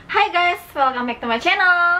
Hai guys, welcome back to my channel.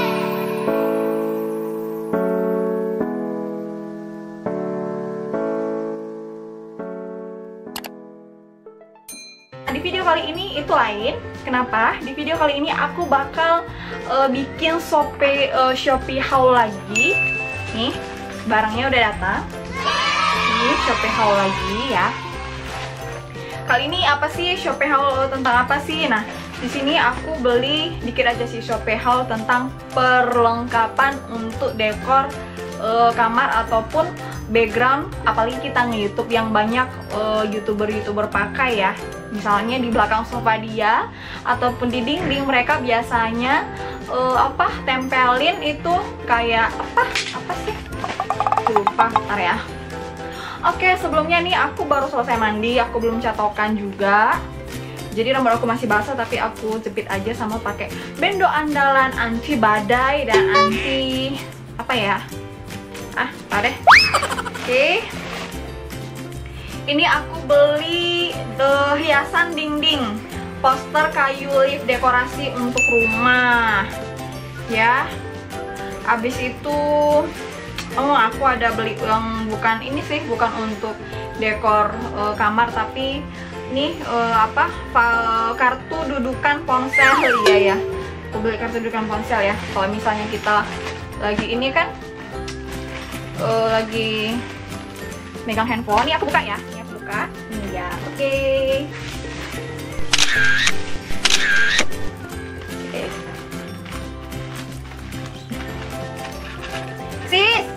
Di video kali ini itu lain. Kenapa? Di video kali ini aku bakal bikin Shopee haul lagi. Nih, barangnya udah datang. Ini Shopee haul lagi ya. Kali ini apa sih Shopee haul, tentang apa sih? Nah, di sini aku beli dikit aja sih Shopee haul tentang perlengkapan untuk dekor kamar ataupun background, apalagi kita nge-YouTube yang banyak youtuber pakai ya. Misalnya di belakang sofa dia ataupun di dinding mereka biasanya tempelin itu kayak apa sih? Lupa, bentar ya. Oke, sebelumnya nih aku baru selesai mandi, aku belum catokan juga. Jadi rambut aku masih basah tapi aku jepit aja sama pakai bendo andalan anti badai dan anti apa ya? Apa deh. Oke. Ini aku beli hiasan dinding, poster kayu leaf dekorasi untuk rumah. Ya. Abis itu aku ada beli yang bukan ini sih, bukan untuk dekor kamar tapi ini kartu dudukan ponsel ya. Aku beli kartu dudukan ponsel ya. Kalau misalnya kita lagi ini kan lagi megang handphone, ini aku buka ya. Ini aku buka. Ini ya. Oke. Sis.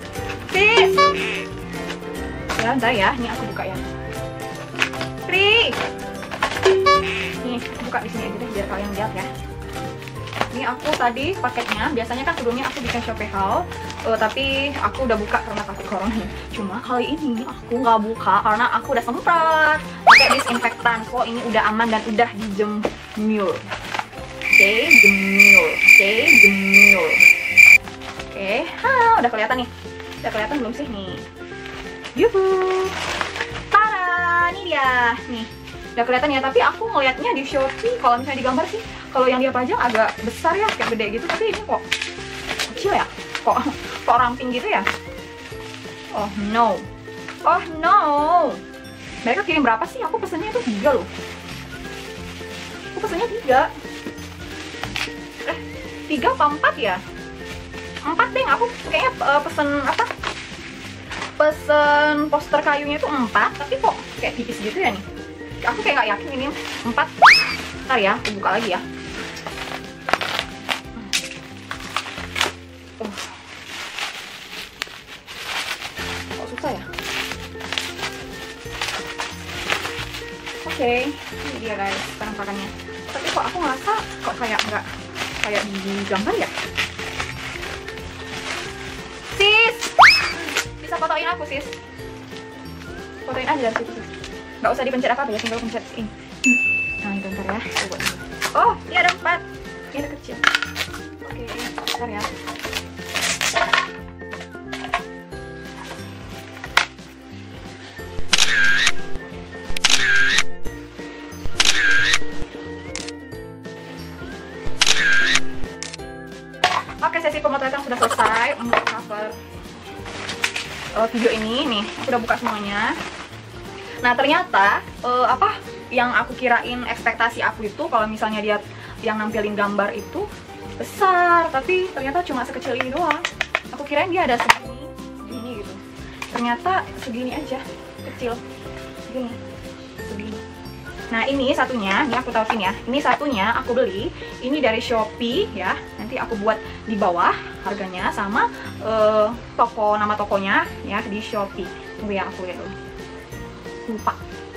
Ya, bentar ya. Ini aku buka ya. Pri. Nih, aku buka di sini aja deh biar kalian lihat ya. Ini aku tadi paketnya, biasanya kan sebelumnya aku bikin Shopee haul, tapi aku udah buka karena takut corona. Cuma kali ini aku nggak buka karena aku udah semprot pakai disinfektan. So ini udah aman dan udah dijemur. Oke, jemur. Oke, udah kelihatan nih. Udah kelihatan belum sih nih? Yuhu. Ini dia nih, udah kelihatan ya. Tapi aku ngeliatnya di Shopee, kalau misalnya digambar sih, kalau yang dia pajang agak besar ya, kayak gede gitu. Tapi ini kok kecil ya, kok ramping gitu ya. Oh no, mereka kirim berapa sih? Aku pesennya itu 3 loh. Aku pesennya 3. 3 apa 4 ya? 4 deh. Aku kayaknya pesen poster kayunya itu 4, tapi kok kayak tipis gitu ya nih. Aku kayak nggak yakin ini 4. Ntar ya, aku buka lagi ya. Kok susah ya? Oke, ini dia guys penampakannya. Tapi kok aku ngerasa kok kayak nggak kayak di gambar ya. Sis, bisa fotoin aku sis? Fotoin aja dari situ. Nggak usah dipencet apa-apa ya, tinggal pencet ini. Nah itu ntar ya. Oh, ini ada 4. Ini ada kecil. Oke, ntar ya. Oke, sesi pemotretan sudah selesai untuk cover video ini. Nih, aku udah buka semuanya. Nah, ternyata yang aku kirain, ekspektasi aku itu kalau misalnya dia yang nampilin gambar itu besar, tapi ternyata cuma sekecil ini doang. Aku kirain dia ada segini gitu. Ternyata segini aja, kecil. Segini. Nah, ini satunya, ini aku taruhin ya. Ini satunya aku beli, ini dari Shopee ya. Nanti aku buat di bawah harganya sama nama tokonya ya di Shopee. Tunggu ya, aku lihat dulu. Lupa.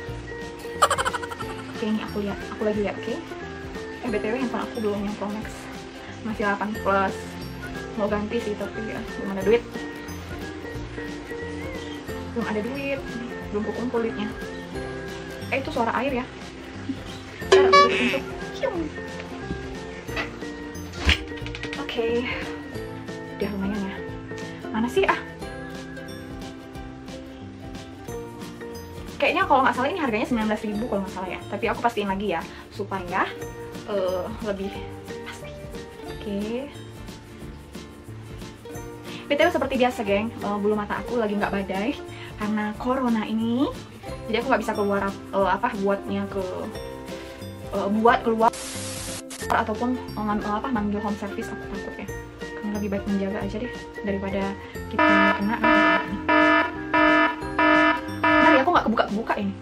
Oke, ini aku lagi lihat. Oke. BTW handphone aku belum yang Pro Max, masih 8 plus. Mau ganti sih tapi ya belum ada duit. Belum kumpul duitnya. Itu suara air ya. Oke. Udah lumayan ya. Mana sih kayaknya kalau nggak salah ini harganya 19.000 kalau nggak salah ya. Tapi aku pastiin lagi ya supaya lebih pasti. Oke. BTW seperti biasa geng, bulu mata aku lagi nggak badai karena corona ini, jadi aku nggak bisa keluar buat keluar ataupun manggil home service. Aku takut ya, karena lebih baik menjaga aja deh daripada kita kena. Bentar ya, aku nggak kebuka ini.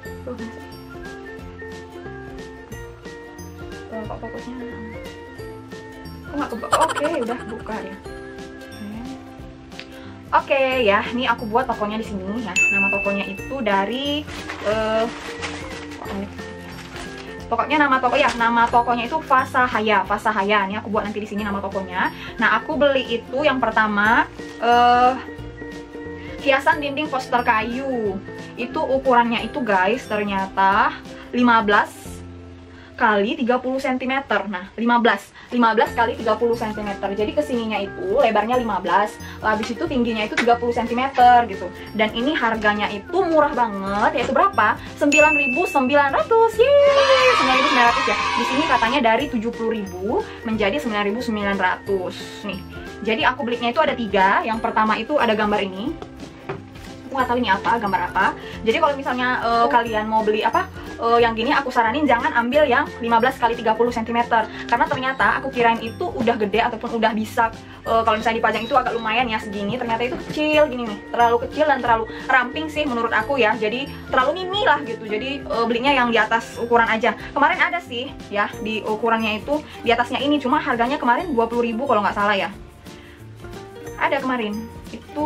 Kok fokusnya aku nggak kebuka. Oke, udah buka ya. Oke ya, ini aku buat tokonya di sini ya. Nama tokonya itu dari pokoknya nama tokonya itu Fasahaya. Ini aku buat nanti di sini nama tokonya. Nah, aku beli itu yang pertama hiasan dinding poster kayu. Itu ukurannya itu guys ternyata 15 kali 30 cm. Nah, 15 kali 30 cm. Jadi kesininya itu lebarnya 15, habis itu tingginya itu 30 cm gitu. Dan ini harganya itu murah banget, yaitu berapa? 9.900. Yeay, 9.900 ya. Di sini katanya dari 70.000 menjadi 9.900 nih. Jadi aku belinya itu ada 3. Yang pertama itu ada gambar ini. Aku nggak tahu ini apa, gambar apa. Jadi kalau misalnya kalian mau beli yang gini, aku saranin jangan ambil yang 15 kali 30 cm, karena ternyata aku kirain itu udah gede ataupun udah bisa kalau misalnya dipajang itu agak lumayan ya segini, ternyata itu kecil gini nih, terlalu kecil dan terlalu ramping sih menurut aku ya, jadi terlalu mini lah gitu. Jadi belinya yang di atas ukuran aja. Kemarin ada sih ya di ukurannya itu di atasnya ini, cuma harganya kemarin 20.000 kalau nggak salah ya. Ada kemarin itu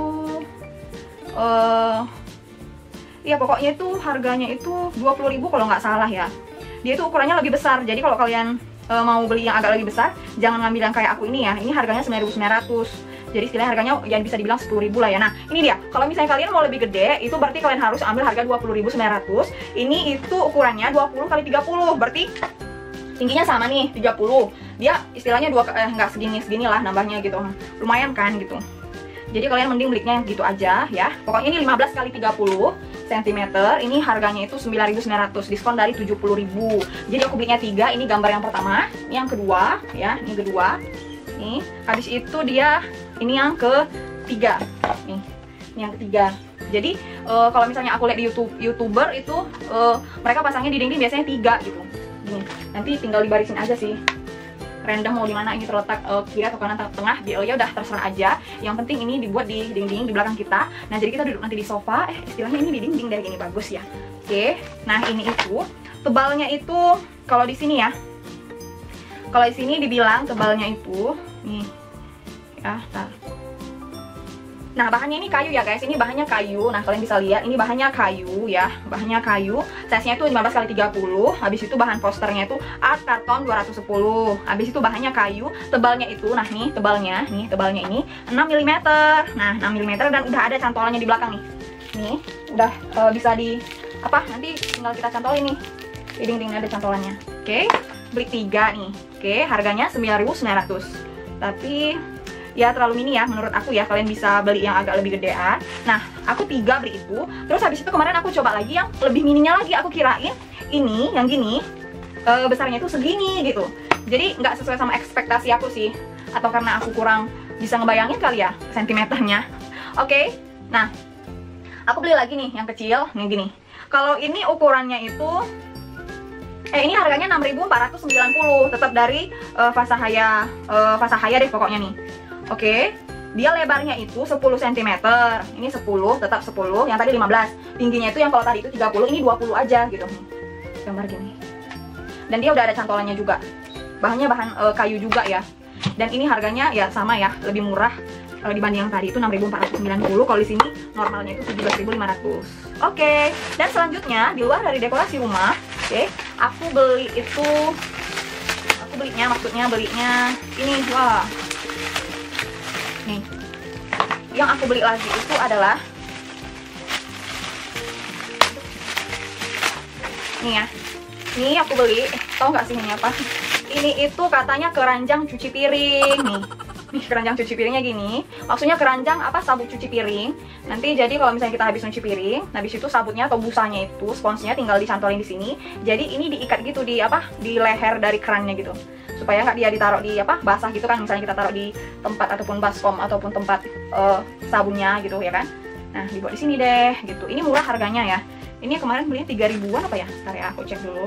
ya pokoknya itu harganya itu 20.000 kalau nggak salah ya. Dia itu ukurannya lebih besar. Jadi kalau kalian mau beli yang agak lebih besar, jangan ngambil yang kayak aku ini ya. Ini harganya 9.900. Jadi istilahnya harganya yang bisa dibilang 10.000 lah ya. Nah, ini dia. Kalau misalnya kalian mau lebih gede, itu berarti kalian harus ambil harga 20.900. Ini itu ukurannya 20 kali 30. Berarti tingginya sama nih, 30. Dia istilahnya nggak segini lah nambahnya gitu. Lumayan kan gitu. Jadi kalian mending belinya yang gitu aja ya. Pokoknya ini 15 kali 30 cm. Ini harganya itu 9.900, diskon dari 70.000. Jadi aku belinya 3. Ini gambar yang pertama, ini yang kedua ya, ini kedua. Nih, habis itu dia ini yang ketiga. Nih, ini yang ketiga. Jadi kalau misalnya aku lihat di YouTuber itu mereka pasangnya di dinding biasanya 3 gitu. Gini. Nanti tinggal dibarisin aja sih. Random mau di mana ini terletak kiri atau kanan atau tengah, ya udah terserah aja. Yang penting ini dibuat di dinding di belakang kita. Nah, jadi kita duduk nanti di sofa. Istilahnya ini di dinding deh, gini bagus ya. Oke. Nah, ini itu tebalnya itu kalau di sini ya. Kalau di sini dibilang tebalnya itu nih. Ya, nah, bahannya ini kayu ya guys, ini bahannya kayu. Nah, kalian bisa lihat ini bahannya kayu ya, bahannya kayu. Size-nya itu 15 kali 30. Habis itu bahan posternya itu art karton 210. Habis itu bahannya kayu, tebalnya itu nah nih tebalnya ini 6 mm. Nah, 6 mm dan udah ada cantolannya di belakang nih. Nih, udah bisa nanti tinggal kita cantolin nih. Di dinding ada cantolannya. Oke, beli 3 nih. Oke, harganya 9.900. Tapi ya terlalu mini ya menurut aku ya, kalian bisa beli yang agak lebih gedean. Nah, aku 3 beli itu. Terus habis itu kemarin aku coba lagi yang lebih mininya lagi. Aku kirain ini yang gini besarnya itu segini gitu. Jadi nggak sesuai sama ekspektasi aku sih. Atau karena aku kurang bisa ngebayangin kali ya sentimeternya. Oke. Nah, aku beli lagi nih yang kecil, nih gini. Kalau ini ukurannya itu ini harganya 6.490, tetap dari Fasahaya deh pokoknya nih. Oke, dia lebarnya itu 10 cm. Ini 10, tetap 10. Yang tadi 15. Tingginya itu yang kalau tadi itu 30, ini 20 aja gitu. Gambar gini. Dan dia udah ada cantolannya juga. Bahannya bahan kayu juga ya. Dan ini harganya ya sama ya, lebih murah dibanding yang tadi itu 6.490. Kalau di sini normalnya itu 17.500. Oke, dan selanjutnya di luar dari dekorasi rumah, aku belinya ini, wah. Nih, yang aku beli lagi itu adalah nih ya. Ini aku beli, tau nggak sih ini apa? Ini itu katanya keranjang cuci piring nih. Nih keranjang cuci piringnya gini. Maksudnya keranjang apa, sabut cuci piring. Nanti jadi kalau misalnya kita habis cuci piring, habis itu sabutnya atau busanya itu, sponsnya tinggal dicantolin di sini. Jadi ini diikat gitu di apa? Di leher dari kerannya gitu. Supaya nggak dia ditaruh di apa? Basah gitu kan. Misalnya kita taruh di tempat ataupun baskom ataupun tempat sabunnya gitu ya kan. Nah, dibuat di sini deh gitu. Ini murah harganya ya. Ini kemarin belinya 3.000-an apa ya? Bentar ya, aku cek dulu.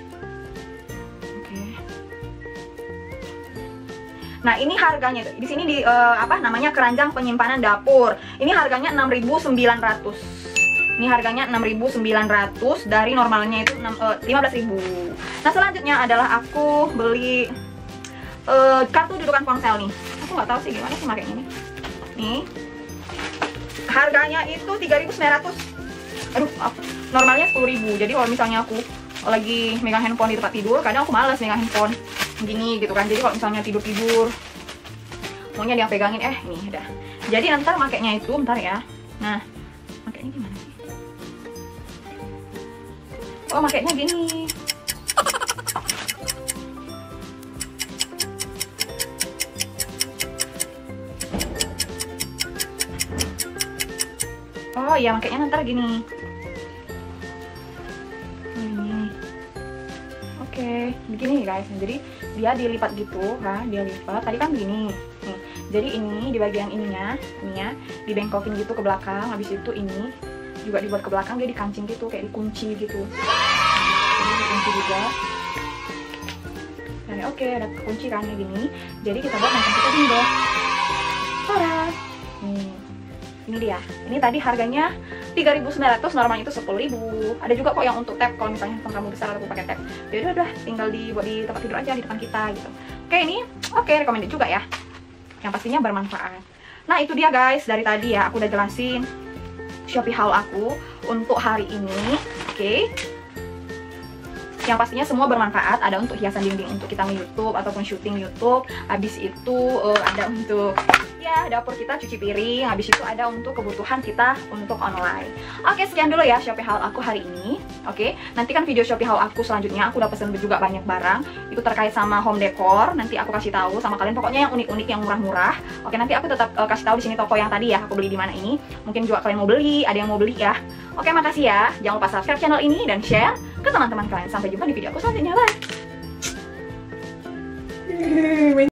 Nah, ini harganya di sini di apa namanya, keranjang penyimpanan dapur. Ini harganya 6.900. Ini harganya 6.900 dari normalnya itu 15.000. Nah, selanjutnya adalah aku beli kartu dudukan ponsel nih. Aku nggak tahu sih gimana sih makanya ini. Nih. Harganya itu 3.900. Aduh, normalnya 10.000. Jadi kalau misalnya aku lagi megang handphone di tempat tidur, kadang aku malas megang handphone gini gitu kan. Jadi kalau misalnya tidur maunya dia pegangin, ini udah. Jadi ntar makainya itu bentar ya. Nah, makainya gimana sih? Oh, makainya gini. Oh iya, makainya ntar gini. Oke, begini guys. Jadi dia dilipat gitu, dia lipat. Tadi kan begini. Nih. Jadi ini di bagian ininya dibengkokin gitu ke belakang. Habis itu ini juga dibuat ke belakang, dia dikancing gitu, kayak dikunci gitu. Jadi dikunci juga. Nah, oke, ada kunci kan gini. Jadi kita buat handphone kita gini deh. Tada! Ini dia. Ini tadi harganya 3.900, normalnya itu 10.000. Ada juga kok yang untuk tab kalau misalnya handphone kamu besar atau pakai tab. Jadi udah tinggal dibuat di tempat tidur aja di depan kita gitu. Oke, ini recommended juga ya. Yang pastinya bermanfaat. Nah, itu dia guys, dari tadi ya aku udah jelasin Shopee haul aku untuk hari ini. Oke. Yang pastinya semua bermanfaat, ada untuk hiasan dinding untuk kita nge-YouTube ataupun syuting YouTube. Habis itu ada untuk ya dapur kita cuci piring. Habis itu ada untuk kebutuhan kita untuk online. Oke, sekian dulu ya Shopee haul aku hari ini. Oke, nanti kan video Shopee haul aku selanjutnya aku udah pesen juga banyak barang. Itu terkait sama home decor. Nanti aku kasih tahu sama kalian pokoknya yang unik-unik, yang murah-murah. Oke, nanti aku tetap kasih tahu di sini toko yang tadi ya aku beli di mana ini. Mungkin juga kalian mau beli, ada yang mau beli ya. Oke, makasih ya. Jangan lupa subscribe channel ini dan share ke teman-teman kalian. Sampai jumpa di video aku selanjutnya. Bye.